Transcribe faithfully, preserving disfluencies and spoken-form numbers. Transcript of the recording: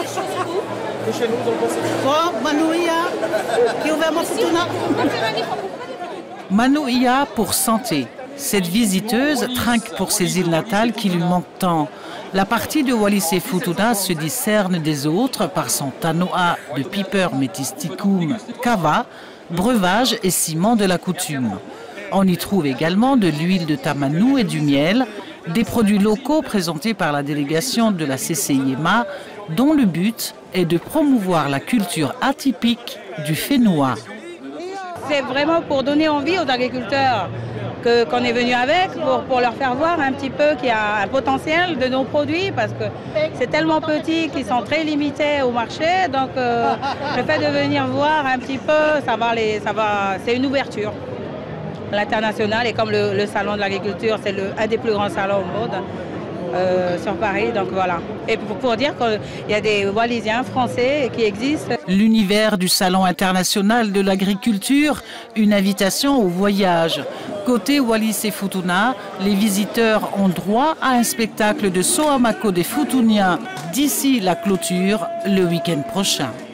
De chez nous, donc Bon, Manouia, qui ouvert mon Futuna. Manouia pour santé. Cette visiteuse trinque pour ses îles natales qui lui manquent tant. La partie de Wallis et Futuna se discerne des autres par son tanoa de Piper metisticum cava, breuvage et ciment de la coutume. On y trouve également de l'huile de tamanou et du miel, des produits locaux présentés par la délégation de la C C I M A, dont le but est de promouvoir la culture atypique du Fénois. C'est vraiment pour donner envie aux agriculteurs que, qu'on est venu avec, pour, pour leur faire voir un petit peu qu'il y a un potentiel de nos produits, parce que c'est tellement petit qu'ils sont très limités au marché. Donc euh, le fait de venir voir un petit peu, ça va les, ça va, c'est une ouverture. L'international, et comme le, le salon de l'agriculture, c'est le, un des plus grands salons au monde euh, sur Paris, donc voilà. Et pour, pour dire qu'il y a des Wallisiens français qui existent. L'univers du salon international de l'agriculture, une invitation au voyage. Côté Wallis et Futuna, les visiteurs ont droit à un spectacle de Soamako des Futuniens d'ici la clôture le week-end prochain.